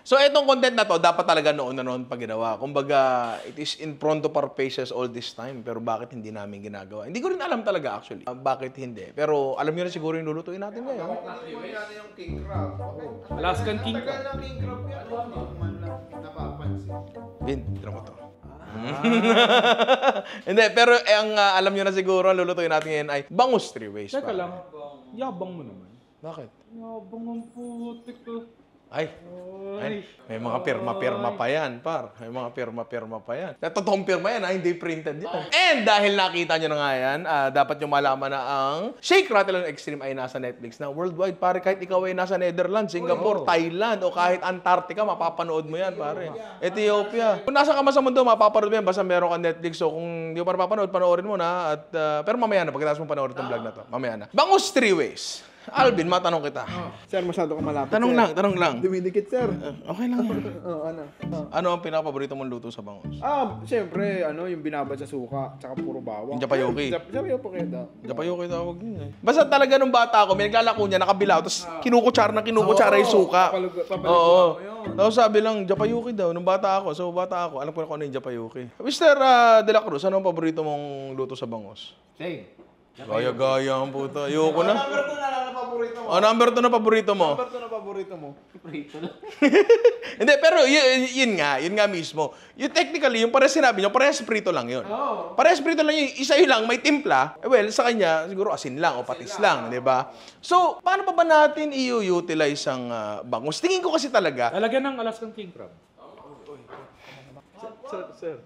So, itong content na to, dapat talaga noon na noon pa ginawa. Kumbaga, it is in front of our faces all this time. Pero bakit hindi namin ginagawa? Hindi ko rin alam talaga actually. Bakit hindi? Pero alam nyo na siguro yung lulutuin natin ngayon. Yan yung king crab. Alaskan king Tagal crab. na king crab yan. Hindi man lang napapansin. Vin, tira mo to. Hindi, pero ang alam nyo na siguro, ang lulutuin natin ngayon ay bangus 3 ways. Teka lang, yabang mo naman. Bakit? Yabang ang putik ko. Ay, may mga pirma-pirma pa yan, par. May mga pirma-pirma pa yan. Totoong pirma yan, hindi printed yan. And dahil nakita nyo na nga yan, dapat nyo malaman na ang Shake, Rattle, and Extreme ay nasa Netflix na worldwide. Pare, kahit ikaw ay nasa Netherlands, Singapore, Thailand, o kahit Antarctica, mapapanood mo yan, pare. Ethiopia. Kung nasa ka man sa mundo, mapapanood mo yan. Basta meron ka Netflix. So kung di mo pa napapanood, panoorin mo na. At, pero mamaya na, pagkatapos mo panoorin itong vlog na to. Mamaya na. Bangus 3 ways. Alvin, matanong kita. Sir, masyado ka malapit. Tanong lang. Dumidikit, sir. Okay lang yan. Ano? Ano ang pinaka-paborito mong luto sa bangus? Siyempre, yung binabad sa suka, tsaka puro bawang. Yung Japayoki. Japayoki daw. Japayoki tawag yun eh. Basta talaga nung bata ako, may naglalako niya, nakabilaw, tapos kinukutsara yung suka. Oo. Tapos sabi lang, Japayoki daw, nung bata ako. So bata ako, alam ko na kung ano yung Japayoki. Mr. De La Cruz, ano ang paborito mong luto sa bangus? Hey. Gaya-gaya ang puta. Ayoko na. Number 2 na lang na paborito mo. Number 2 na paborito mo? Number 2 na paborito mo. Hindi, pero yun nga mismo. Yung technically, yung parehas sinabi nyo, parehas prito lang yun. Parehas prito lang yun. Isa yun lang, may timpla. Well, sa kanya, siguro asin lang o patis lang, di ba? So, paano pa ba natin i-utilize ang bangus? Tingin ko kasi talaga, Lalagyan ng Alaskan king crab. Sir.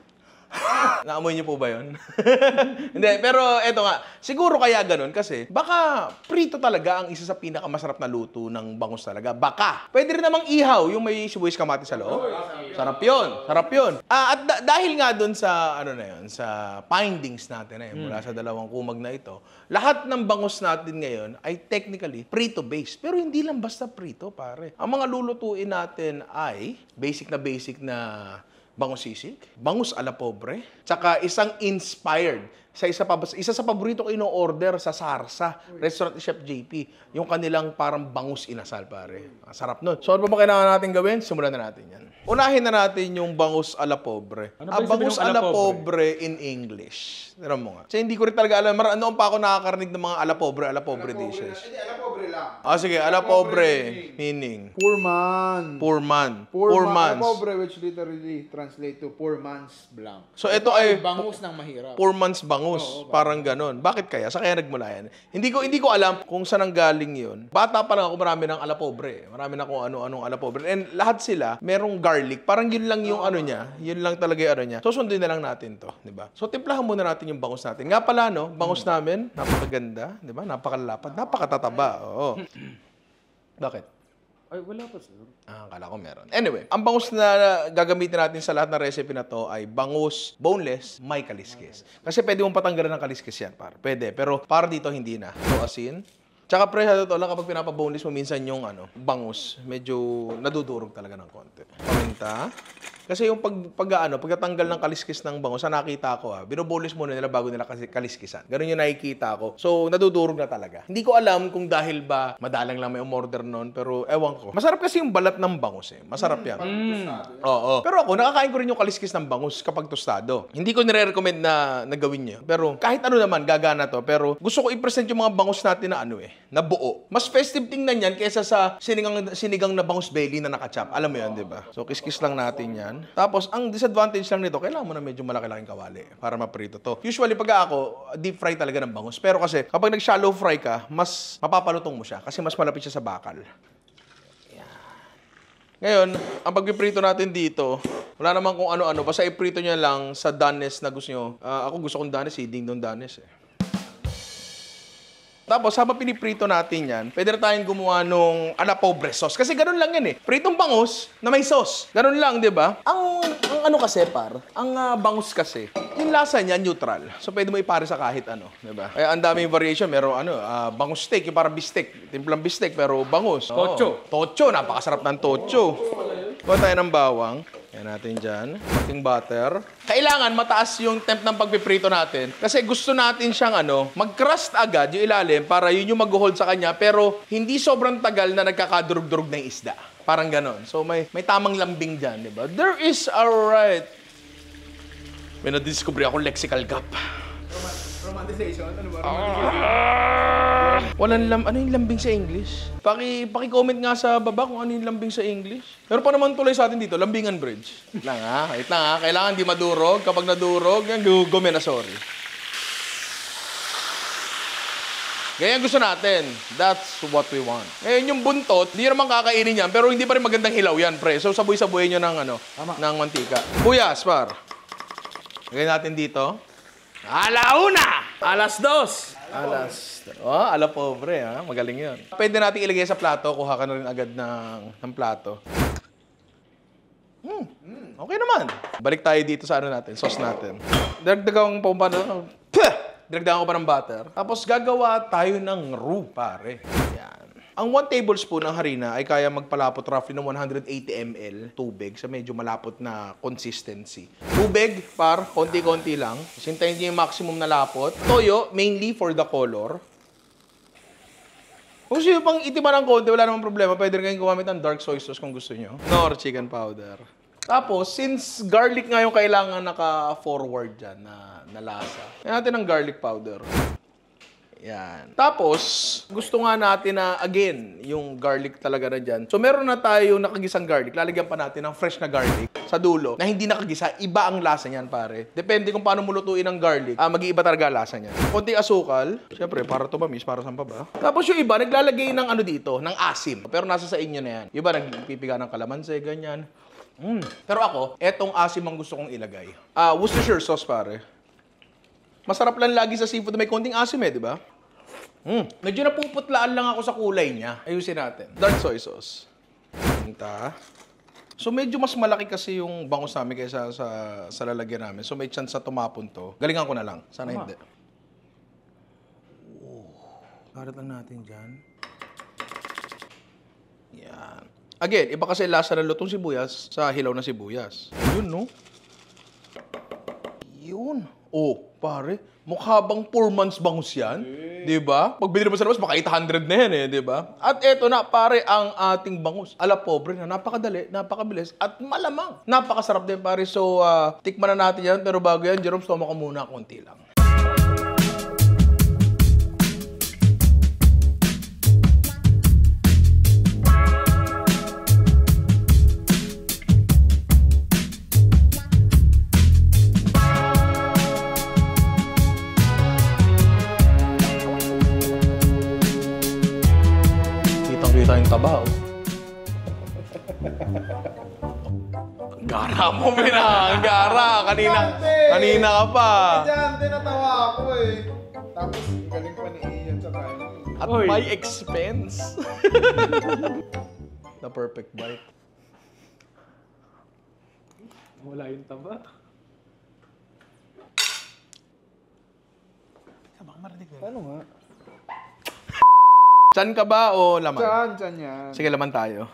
naamoy niyo po ba yun? Hindi, pero eto nga, siguro kaya ganun kasi baka prito talaga ang isa sa pinakamasarap na luto ng bangus talaga. Baka. Pwede rin namang ihaw yung may sibuyas kamatis sa loob. Sarap yun. At dahil nga dun sa, sa findings natin mula sa dalawang kumag na ito, lahat ng bangus natin ngayon ay technically prito-based. Pero hindi lang basta prito, pare. Ang mga lulutuin natin ay basic na bangus sisig, bangus a la pobre, tsaka isang inspired sa isa sa paborito ko ino-order sa Sarsa, restaurant ni Chef JP, yung kanilang parang bangus inasal, pare. Sarap nun. So, ano ba kailangan natin gawin? Simulan na natin yan. Unahin na natin yung bangus a la pobre. Ano ba Bangus yung a la ala pobre in English. Tira mo nga. Kasi hindi ko rin talaga alam. Noon pa ako nakakarinig ng mga a la pobre dishes. Hindi, ala pobre lang. Sige, a la pobre meaning Poor man. poor man. Poor man. man's. Pobre, which literally translate to poor man's blank. So, ito ay bangus ng mahirap. poor man's bangus. Parang ganon. Bakit kaya? Sa kaya nagmula yan? Hindi ko alam kung saan ang galing yun. Bata pa lang ako, marami ng ala pobre. Marami na kung ano-anong ala pobre. And lahat sila, merong garlic. Parang yun lang yung niya. Yun lang talaga yung niya. So, sundin na lang natin to. Diba? So, timplahan muna natin yung bangus natin. Nga pala, no? Bangus namin, napakaganda. Diba? Napakalapad. Napakatataba. Oo. Bakit? Ay, wala pa, sir. Akala ko meron. Anyway, ang bangus na gagamitin natin sa lahat ng recipe na to ay bangus boneless, may kaliskis. Kasi pwede mong patanggalan ng kaliskis yan, par. Pwede. Pero para dito, hindi na. So, asin. Tsaka pre, sa totoo lang, kapag pinapa-boneless mo, minsan yung bangus, medyo nadudurog talaga ng konti. Paminta. Kasi yung pagkatanggal ng kaliskis ng bangus, sa nakita ko binoboneless muna nila bago nila kaliskisan. Ganun yung nakikita ko. So, nadudurog na talaga. Hindi ko alam kung dahil ba madalang lang may umorder noon, pero ewan ko. Masarap kasi yung balat ng bangus Masarap yan. Oo. Pero ako, nakakain ko rin yung kaliskis ng bangus kapag tostado. Hindi ko nire-recommend na gawin niyo. Pero kahit ano naman, gagana to. Pero gusto ko i-present yung mga bangus natin na na buo. Mas festive tingnan yan kaysa sa sinigang na bangus belly na nakachap. Alam mo yan, di ba? So, kiskis lang natin yan. Tapos, ang disadvantage lang nito, kailangan mo na medyo malaki-laking kawali para maprito to. Usually, pag ako, deep fry talaga ng bangus. Pero kasi, kapag nag-shallow fry ka, mas mapapalutong mo siya kasi mas malapit siya sa bakal. Ngayon, ang pagpiprito natin dito, wala naman kung ano-ano. Basta iprito niya lang sa doneness na gusto nyo. Ako gusto kong doneness, ding dong doneness Tapos, habang piniprito natin yan, pwede na tayong gumawa nung ala pobre sauce. Kasi ganun lang yan Pritong bangus na may sauce. Ganun lang, di ba? Ang kasi, ang bangus kasi, yung lasa niya neutral. So, pwede mo ipare sa kahit di ba? Kaya ang daming variation. Meron bangus steak, yung parang bistek. Timplang bistek, pero bangus. Tocho. Tocho, napakasarap ng tocho. Kuha tayo ng bawang. Yan natin dyan. Ating butter. Kailangan mataas yung temp ng pagpiprito natin. Kasi gusto natin siyang mag-crust agad yung ilalim para yun yung mag-hold sa kanya. Pero hindi sobrang tagal na nagkakadurog-durog na yung isda. Parang ganon. So may tamang lambing dyan, di ba? There is a right. May na-discover akong lexical gap. Romanticization? Ano ba? Ano yung lambing sa English? Paki-comment nga sa baba kung ano yung lambing sa English. Pero pa naman tuloy sa atin dito, lambingan bridge. Wait lang ha. Kailangan di madurog. Kapag nadurog, yan, gumena, sorry. Ganyan gusto natin. That's what we want. Ngayon yung buntot, hindi naman kakainin yan, pero hindi pa rin magandang hilaw yan, pre. So sabuy-sabuyin nyo ng mantika. Buyas, par. Ganyan natin dito. Alauna! Alas 2! Ala pobre, ha? Magaling yun. Pwede natin ilagay sa plato. Kuha ka na rin agad ng plato. Okay naman. Balik tayo dito sa sauce natin. Dagdagan ko pa Dinagdagan ko pa ng butter. Tapos gagawa tayo ng roux, pare. Yan. Ang 1 tablespoon ng harina ay kaya magpalapot roughly ng 180 ml tubig sa medyo malapot na consistency. Tubig, konti-konti lang. Sintayin niyo yung maximum na lapot. Toyo, mainly for the color. Kung gusto nyo pang itiman ng konti, wala namang problema. Pwede rin kayong gumamit ng dark soy sauce kung gusto nyo. Nor chicken powder. Tapos, since garlic nga yung kailangan naka-forward dyan na lasa, yan natin ng garlic powder. Yan. Tapos, gusto nga natin na, again, yung garlic talaga na dyan. So, meron na tayo nakagisang garlic. Lalagyan pa natin ng fresh na garlic sa dulo na hindi nakagisa. Iba ang lasa niyan, pare. Depende kung paano mo lutuin ang garlic. Mag-iiba talaga lasa niyan. Konting asukal. Siyempre, para tumamis, para saan pa ba? Tapos yung iba, naglalagay ng dito, ng asim. Pero nasa sa inyo na yan. Yung iba, nagpipiga ng kalamansi, ganyan. Pero ako, etong asim ang gusto kong ilagay. Worcestershire sauce, pare. Masarap lang lagi sa seafood na may konting asim di ba? Medyo napuputlaan lang ako sa kulay niya. Ayusin natin. Dark soy sauce. So medyo mas malaki kasi yung bangus namin kaysa sa lalagyan namin. So may chance na tumapon to. Galingan ko na lang. Sana hindi. Karat lang natin dyan. Yan. Again, iba kasi lasa ng lutong sibuyas sa hilaw na sibuyas. Yun, no? Yun. Oh, pare, mukha bang 4 months bangus yan? Diba? Pag binili mo sa labas, baka 800 na yan diba? At eto na, pare, ang ating bangus. Ala pobre na, napakadali, napakabilis, at malamang. Napakasarap din, pare. So, tikman na natin yan. Pero bago yan, Jerome, stoma ko muna, konti lang. Kitang-kita yung taba, Gara mo, Gara. Kanina ka pa. Diyan, natawa ako Tapos, galing pa ni Ian sa tayo. At my expense. The perfect bite. Wala yung taba. Ano nga? Chan ka ba o laman? Chan yan. Sige, laman tayo.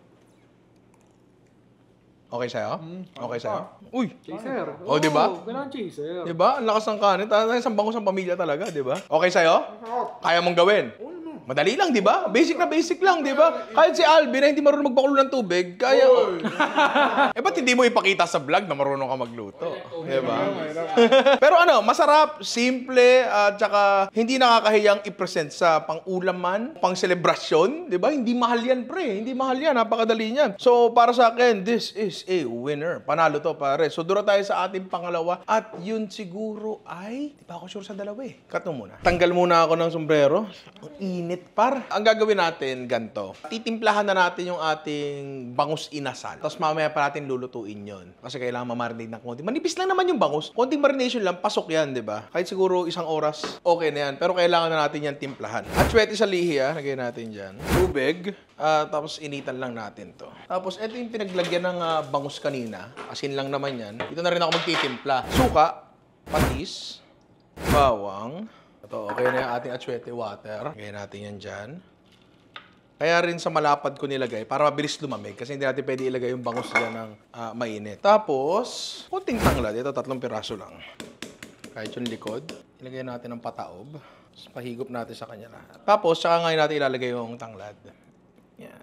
Okay sa'yo? Okay sa'yo? Uy! Chaser. Oh, di ba? Kailangan chaser. Di ba? Ang lakas ng kanin. Isang bangus ng pamilya talaga, di ba? Okay sa'yo? Kaya mong gawin? Madali lang, di ba? Basic na basic lang, di ba? Kahit si Alvin na hindi marunong magpakulo ng tubig, kaya... ba't hindi mo ipakita sa vlog na marunong ka magluto? Di ba? Pero masarap, simple, at saka hindi nakakahiyang i-present sa pang-ulam man, pang-selebrasyon, di ba? Hindi mahal yan, pre. Hindi mahal yan. Napakadali niyan. So, para sa akin, this is a winner. Panalo to, pare. So, duro tayo sa ating pangalawa. At yun siguro ay... Di ba ako sure sa dalawa Cut mo muna. Tanggal muna ako ng sombrero. Ang init, par. Ang gagawin natin, ganito. Titimplahan na natin yung ating bangus inasal. Tapos mamaya pa natin lulutuin yon. Kasi kailangan mamarinate ng konti. Manipis lang naman yung bangus. Konting marination lang, pasok yan, di ba? Kahit siguro 1 oras, okay na yan. Pero kailangan na natin yan timplahan. At swerte sa lihi, lagay natin dyan. Tubig. Tapos initan lang natin to. Tapos ito yung pinaglagyan ng bangus kanina. Asin lang naman yan. Dito na rin ako magtitimpla. Suka, patis, bawang. Ito, okay na yung ating atsuete water. Lagay natin yan dyan. Kaya rin sa malapad ko nilagay para mabilis lumamig kasi hindi natin pwede ilagay yung bangus dyan ng mainit. Tapos, kunting tanglad. Ito, 3 piraso lang. Kahit yung likod. Ilagay natin ng pataob. Tapos, pahigop natin sa kanya lahat. Tapos, saka ngayon natin ilalagay yung tanglad. Yan.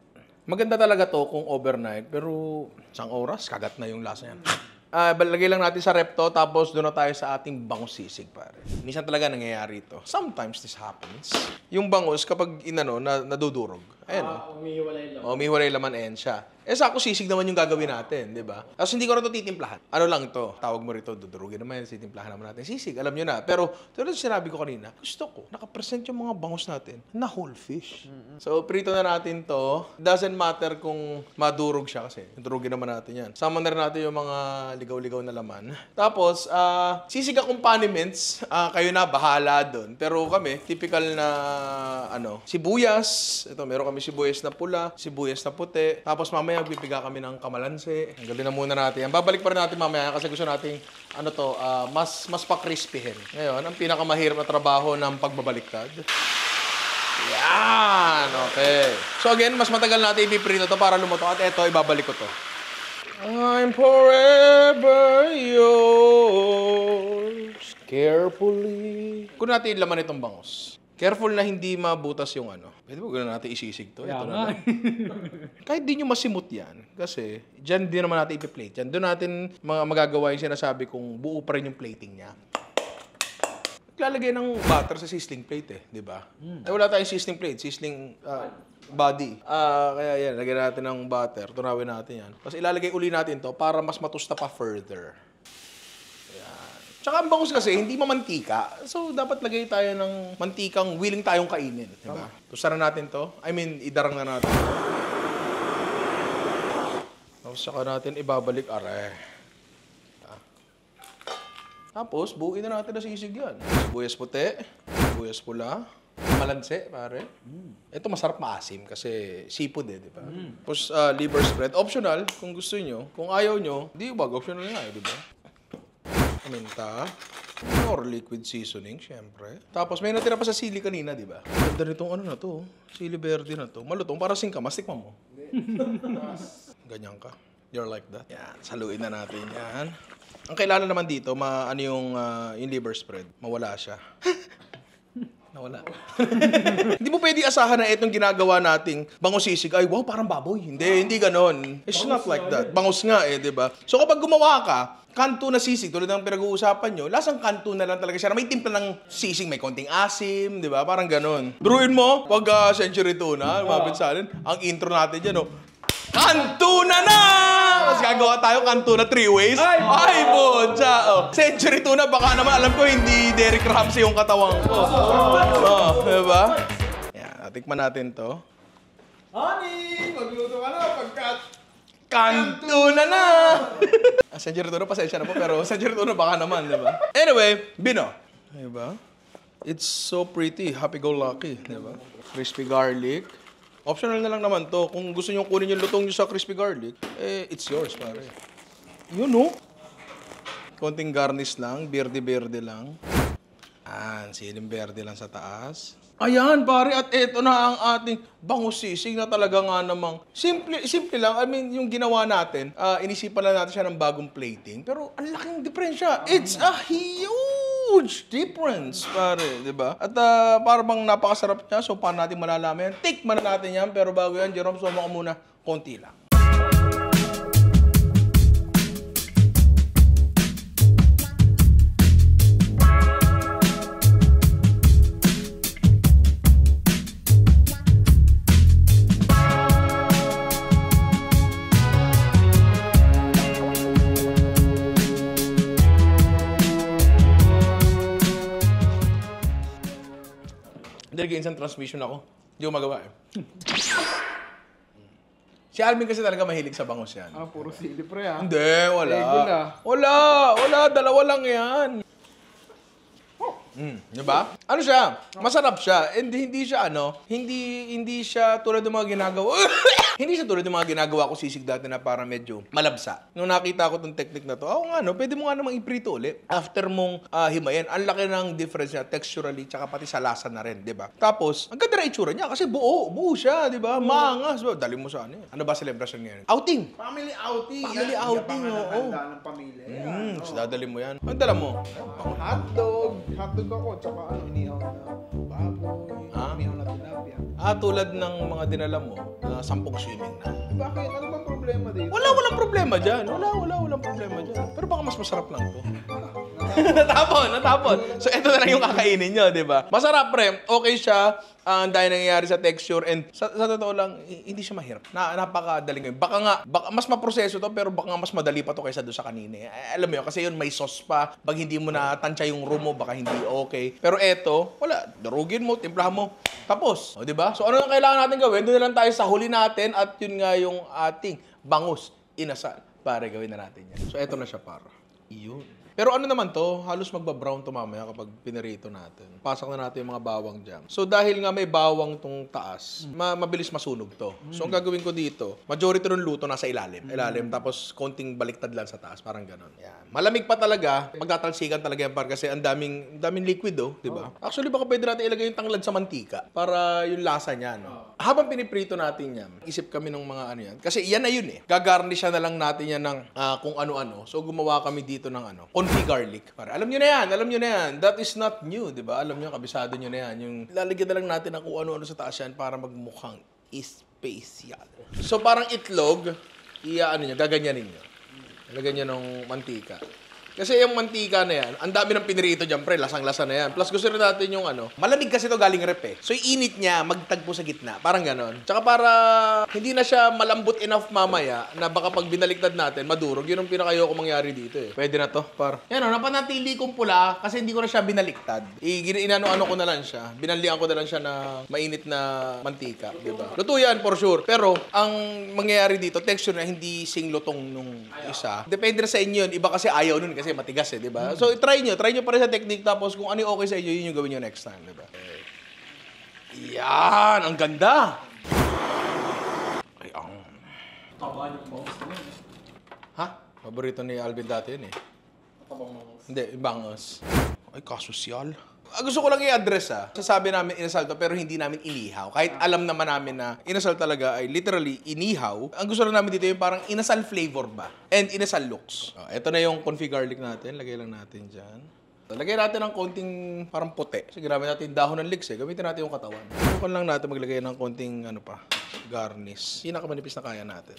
Maganda talaga to kung overnight, pero isang oras, kagat na yung lasa yan. Lagay lang natin sa rep to, tapos doon na tayo sa ating bangus sisig, pare. Minsan talaga nangyayari ito. Sometimes this happens. Yung bangus, kapag nadudurog, ayan Umihiwalay lang. umihiwalay laman ayan siya. Sakto sisig naman yung gagawin natin, di ba? Tapos hindi ko na ito titimplahan. Ano lang to? Tawag mo rito, dudurugin naman, titimplahan naman natin. Sisig, alam nyo na. Pero, tulad yung sinabi ko kanina, gusto ko, nakapresent yung mga bangus natin na whole fish. So, prito na natin to. Doesn't matter kung madurog siya kasi. Durugin naman natin yan. Sama na rin natin yung mga ligaw-ligaw na laman. Tapos, sisig accompaniments, kayo na, bahala doon. Pero kami, typical na, sibuyas. Ito, meron kami sibuyas na pula, sibuyas na puti. Tapos mamaya, magpipiga kami ng kamalansi. Tanggalin na muna natin yan. Babalik pa rin natin mamaya kasi gusto nating, mas pa-crispyhin. Ngayon, ang pinakamahirap na trabaho ng pagbabaliktad. Yan! Okay. So again, mas matagal natin ipiprito to para lumuto. At eto, ibabalik ko to. I'm forever yours, carefully. Kung natin laman itong bangus. Careful na hindi mabutas yung Pwede mo gano'n natin isisig to. Ito na lang. Kahit di nyo masimot yan. Kasi, dyan din naman natin ipi-plate yan. Doon natin magagawa yung sinasabi kung buo pa rin yung plating niya. Lalagay ng butter sa sizzling plate di ba? Wala tayong sizzling plate, sizzling body. Kaya yan, lagyan natin ng butter, tunawin natin yan. Tapos ilalagay uli natin to para mas matusta pa further. Tsaka ang bangus kasi, hindi mamantika. So, dapat lagay tayo ng mantikang willing tayong kainin. Diba? Tusaran natin to. Idarang na natin. Tapos saka natin ibabalik. Tapos, buuin na natin na sisig yan. Sibuyas puti, sibuyas pula, malanse, pare. Ito masarap maasim kasi seafood di ba? Tapos, liver spread. Optional, kung gusto nyo. Kung ayaw nyo, di ba? Optional nga di ba? Paminta, or liquid seasoning, syempre. Tapos may natira pa sa sili kanina, di ba? Ganda nitong na to, sili verde na to. Malutong, para singkamas, tikman mo. Ganyan ka. You're like that. Yan, saluin na natin yan. Ang kailangan naman dito, yung liver spread, mawala siya. Nawala. Hindi mo pwede asahan na itong ginagawa nating bangus sisig, ay wow, parang baboy. Hindi ganon. It's not like that. Bangus nga di ba? So kapag gumawa ka, kanto na sisig, tulad ng pinag-uusapan nyo, lasang kanto na lang talaga siya. May timpla ng sisig, may konting asim, di ba? Parang ganon. Druin mo, pag century tuna, lumapit sa atin, ang intro natin dyan, kanto na! Tapos gagawa tayo kanto na 3 ways. Ay, bodja! Century tuna, baka naman alam ko hindi Derek Ramsey yung katawang ko. Diba? Yan, tikman natin to. Honey! Magluto ka na pagkat... Kanto na! Century tuna, pasensya na po, pero century tuna baka naman, diba? Anyway, bino. Diba? It's so pretty, happy-go-lucky, diba? Crispy garlic. Optional na lang naman to. Kung gusto nyo kunin yung lutong nyo sa crispy garlic, it's yours, pare. Yun, konting garnish lang, berde-berde lang. Siling berde lang sa taas. Ayan, pare, at eto na ang ating bangus sisig na talaga nga namang simple lang. I mean, yung ginawa natin, inisipan lang natin siya ng bagong plating. Pero ang laking diferensya. It's a huge difference, pare, di ba? At para bang napakasarap niya, so paano natin malalaman yan? Tikman na natin yan, pero bago yan, Jerome, suma ka muna, konti lang. Instant transmission ako. Hindi ko magawa Si Alvin kasi talaga mahilig sa bangus yan. Puro sili pre Hindi, wala. Regula. Wala. Dalawa lang yan. Diba? Ano siya? Masarap siya. And hindi siya hindi siya tulad ng mga ginagawa. Hindi siya tulad ng mga ginagawa ko sisig dati na para medyo malabsa. Nung nakita ko tong technique na to, pwede mo nga namang iprito ulit. After mong himayin, ang laki ng difference niya texturally tsaka pati sa lasa na rin, di ba? Tapos, ang ganda na itsura niya kasi buo siya, di ba? Maangas. Dali mo sa Ano ba celebration ngayon? Outing! Family outing. Family outing, oo. Handa ng pamilya. Dadali mo yan. Ang dala mo? Hotdog ako, tsaka inihaw na baboy, inihaw na tilapia. Tulad ng mga dinala mo na 10 swimming na. Bakit? Ano bang problema dito? Walang problema dyan. Walang problema dyan. Pero baka mas masarap lang to. natapon. So, ito na lang yung kakainin nyo, di ba? Masarap, pre. Okay siya. Ang dahil nangyayari sa texture. And sa totoo lang, hindi siya mahirap. Napakadaling ngayon. Baka mas maproseso to, pero baka nga mas madali pa to kaysa doon sa kanina. Alam mo yun, kasi yun may sauce pa. Pag hindi mo natansya yung room mo, baka hindi okay. Pero eto, wala. Darugin mo, timplahan mo. Tapos. O, di ba? So, ano ang kailangan natin gawin? Doon na lang tayo sa huli natin at yun nga yung ating bangus inasal. Para gawin na natin yan. So, eto na siya para. Iyon. Pero ano naman to, halos magba-brown to mamaya kapag pinirito natin. Pasak na natin yung mga bawang dyan. So dahil nga may bawang tong taas, mabilis masunog to. So ang gagawin ko dito, majority ng luto nasa ilalim. Tapos konting baliktad lang sa taas, parang ganon. Yan. Malamig pa talaga, magtatalsikan talaga yan par kasi ang daming liquid di ba? Actually baka pwede natin ilagay yung tanglad sa mantika para yung lasa niya, no? Habang piniprito natin yan, isip kami ng mga ano yan. Kasi yan na yun Gagarnish na lang natin yan ng kung ano-ano. So gumawa kami dito ng confit garlic. Para alam nyo na yan. That is not new, di ba? Alam nyo, kabisado nyo na yan. Yung lalagyan na lang natin ng kung ano-ano sa taas yan para magmukhang special. So parang itlog, gaganyanin nyo. Lagyan nyo ng mantika. Kasi yung mantika na yan, ang dami ng pinirito dyan, pre, lasang-lasa na yan. Plus gusto rin natin yung malamig kasi to galing rep So yung init niya, magtagpo sa gitna. Parang ganon. Tsaka para hindi na siya malambot enough mamaya na baka pag binaliktad natin, madurog. Yun ang pinakayoko mangyari dito Pwede na to, par. Yan napanatili kong pula kasi hindi ko na siya binaliktad. Inano-ano ko na lang siya. Binalian ko na lang siya na mainit na mantika, di ba? Luto yan, for sure. Pero ang mangyayari dito, texture na hindi singlutong nung isa. Depende na sa inyo yun. Iba kasi ayaw nun kasi matigas di ba? So, try nyo pa rin sa technique tapos kung ano yung okay sa inyo, yun yung gawin nyo next time, di ba? Yan! Ang ganda! Ay, Taba yung bangus na yun. Ha? Paborito ni Alvin dati yun Tabang bangus. Hindi, yung bangus. Ay, kasosyal. Gusto ko lang i-address Sasabi namin inasal to pero hindi namin inihaw. Kahit alam naman namin na inasal talaga ay literally inihaw. Ang gusto lang namin dito yung parang inasal flavor ba? And inasal looks. Ito na yung confit garlic natin. Lagay lang natin dyan. Lagay natin ng konting parang puti. Kasi ginamit natin dahon ng leeks Gamitin natin yung katawan. Subukan lang natin maglagay ng konting garnish. Pinakamanipis na kaya natin.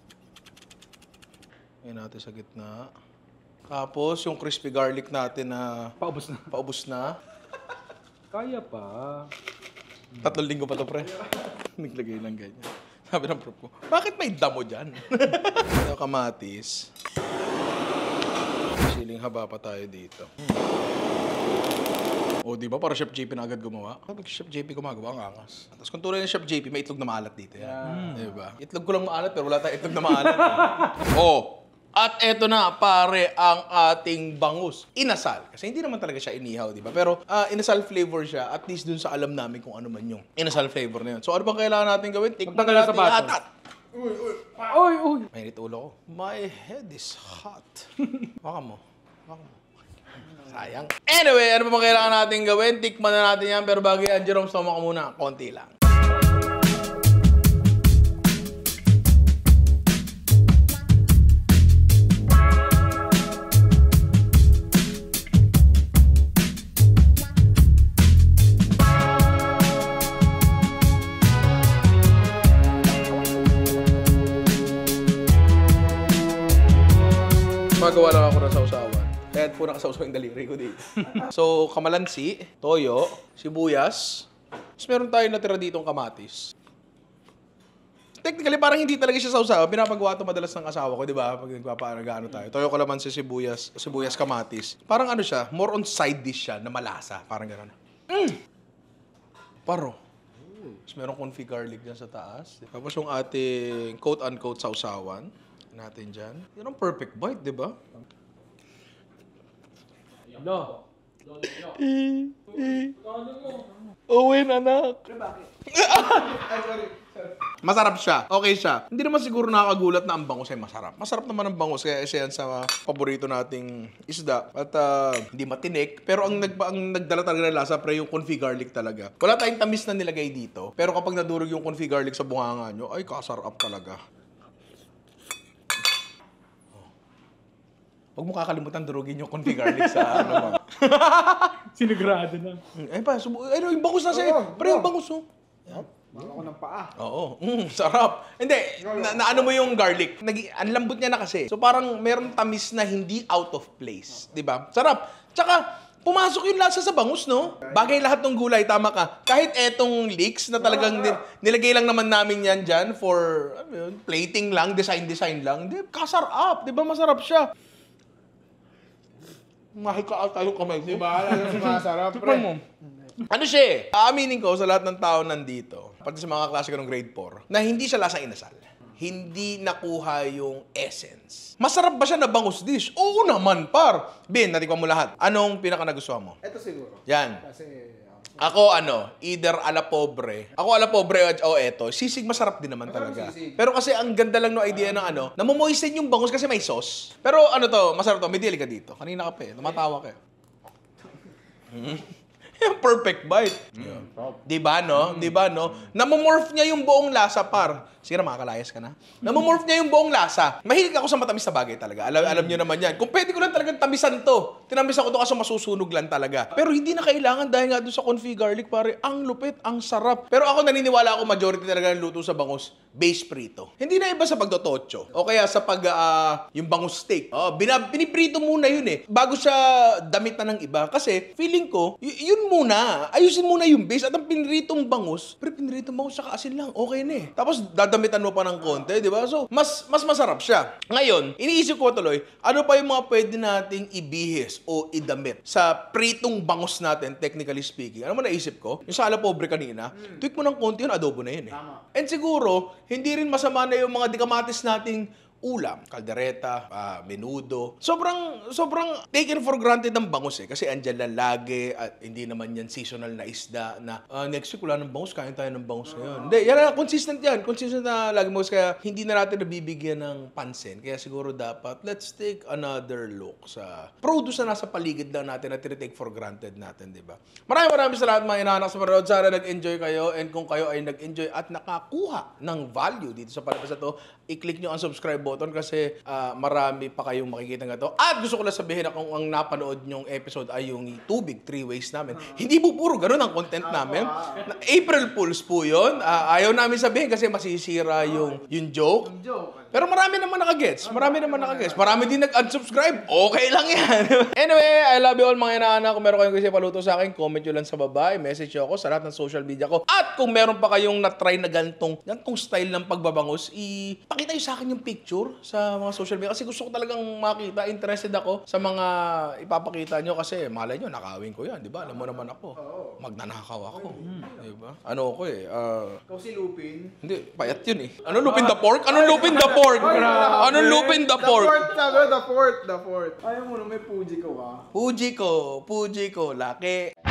Lagay natin sa gitna. Tapos yung crispy garlic natin na paubos na. Kaya pa. 3 linggo pa to, pre. Naglagay lang ganyan. Sabi ng prof ko, bakit may damo dyan? Ito, kamatis. Siling haba pa tayo dito. O, di ba? Para Chef JP na agad gumawa. Kapag Chef JP gumagawa, ang angas. Tapos kung tuloy ng Chef JP, may itlog na maalat dito. Yan. Di ba? Itlog ko lang maalat, pero wala tayong itlog na maalat. At eto na, pare, ang ating bangus. Inasal. Kasi hindi naman talaga siya inihaw, di ba? Pero inasal flavor siya, at least dun sa alam namin kung ano man yung inasal flavor na yun. So ano bang kailangan natin gawin? Tikman Magtanggal natin sa baso. hatat. Uy! Mainit ulo ko. My head is hot. Baka mo. Sayang. Anyway, ano bang kailangan natin gawin? Tikman na natin yan. Pero bago yan, Jerome, stomach ko muna. Konti lang. Magawa lang ako ng sausawan. Kaya po nakasausaw yung daliri ko dito. So, kamalansi, toyo, sibuyas. Tapos meron tayong natira ditong kamatis. Technically, parang hindi talaga siya sausaw. Pinapagawa ito madalas ng asawa ko, di ba? Pag nagpapaano tayo. Toyo, kalamansi, sibuyas, kamatis. Parang ano siya, more on side dish siya na malasa. Parang gano'n. Paro. Tapos meron confit garlic dyan sa taas. Tapos yung ating quote-unquote sausawan natin dyan. Yan ang perfect bite, di ba? No. Owen, anak. Bakit? Ay, sorry. Masarap siya. Okay siya. Hindi naman siguro nakakagulat na ang bangus ay masarap. Masarap naman ang bangus. Kaya isa yan sa paborito nating isda. At hindi matinik. Pero ang nagdala talaga ng lasa, pre, yung confit garlic talaga. Wala tayong tamis na nilagay dito. Pero kapag nadurog yung confit garlic sa bunganga nyo, ay kasarap talaga. Huwag mo kakalimutan durugin yung confit garlic sa ano mo. Sinigrado na. Ay pa, yung bangus na sa'yo. Pre, yung bangus, oh. Yan. Ako ng paa. Oo. Sarap. Hindi, ano mo yung garlic. Ang lambot niya na kasi. So parang meron tamis na hindi out of place. Di ba? Sarap. Tsaka, pumasok yung lasa sa bangus, no? Bagay lahat ng gulay, tama ka. Kahit etong leeks na talagang nilagay lang naman namin yan dyan for plating lang, design lang. Di, kasarap. Di ba masarap siya? Mahika tayo kamay ko. Diba? Alam mo masarap, Tikman pre. mo. Ano siya eh? Aaminin ko sa lahat ng tao nandito, pati sa mga klase ko ng grade 4, na hindi siya lasang inasal. Hindi nakuha yung essence. Masarap ba siya na bangus dish? Oo naman, par. Bin, natikman mo lahat. Anong pinaka-nagustuhan mo? Ito siguro. Yan. Kasi, Ako either ala pobre. Ako ala pobre o eto. Sisig masarap din naman Masarap talaga. sisig. Pero kasi ang ganda lang no idea ng namomoisten yung bangus kasi may sauce. Pero masarap to. May dili ka dito. Kanina ka pa eh. Tumatawa ka eh. Yung perfect bite. Di ba, no? Di ba, no? Namomorph niya yung buong lasa, par. Sige na, makakalayas ka na. Namomorph niya yung buong lasa. Mahilig ako sa matamis na bagay talaga. Alam niyo naman yan. Kung pwede ko lang talagang tamisan to. Tinamisan ko to kasi masusunog lang talaga. Pero hindi na kailangan dahil nga doon sa confit garlic, pare. Ang lupit, ang sarap. Pero ako naniniwala ako majority talaga ng luto sa bangus, base prito. Hindi na iba sa pagdotocho. O kaya sa yung bangus steak. Piniprito muna yun eh. Bago siya damit na ng iba. Kasi feeling ko, yun muna. Ayusin muna yung base. At ang pinritong bangus, pero pinritong bangus saka asin lang, okay na eh. Tapos dadamitan mo pa ng konti, di ba? So, mas masarap siya. Ngayon, iniisip ko tuloy, ano pa yung mga pwede nating ibihis o idamit sa pritong bangus natin, technically speaking. Ano mo naisip ko? Yung sa ala pobre kanina, tweak mo ng konti yun, adobo na yun eh. Tama. And siguro, hindi rin masama na yung mga dikamatis nating ulam, kaldereta, menudo. Sobrang taken for granted ang bangus eh. Kasi andyan lang lagi at hindi naman yan seasonal na isda na next week wala ng bangus, kain tayo ng bangus ngayon. Hindi, yan na, consistent yan. Consistent na lagi bangus. Kaya hindi na natin nabibigyan ng pansin. Kaya siguro dapat, let's take another look sa produce na nasa paligid lang natin na tinitake for granted natin, di ba? Maraming salamat mga inanak sa panood. Sana nag-enjoy kayo. And kung kayo ay nag-enjoy at nakakuha ng value dito sa palabas na to, i-click nyo ang subscribe button kasi marami pa kayong makikita nga to. At gusto ko lang sabihin na kung ang napanood nyong episode ay yung tubig, 3 ways namin. Hindi po puro ganun ang content namin. April Fools po yun. Ayaw namin sabihin kasi masisira yung joke. Pero marami naman nakagets. Marami din nag-unsubscribe. Okay lang yan. Anyway, I love you all mga inaanak. Kung meron kayong gusto paluto sa akin, comment nyo lang sa baba. Message nyo ako sa lahat ng social media ko. At kung meron pa kayong na-try na gantong style ng pagbabangus, ipakita nyo sa akin yung picture sa mga social media. Kasi gusto ko talagang makita. Interested ako sa mga ipapakita nyo. Kasi malay nyo, nakawin ko yan. Diba? Alam mo naman ako. Magnanakaw ako. Diba? Ano ako eh. Ikaw si Lupin. Hindi, payat yun eh. Anong lupin the pork? Anong lupin the pork? Anong lupin the pork? The fourth. Ayaw mo na may Fuji ko ka. Puji ko, laki.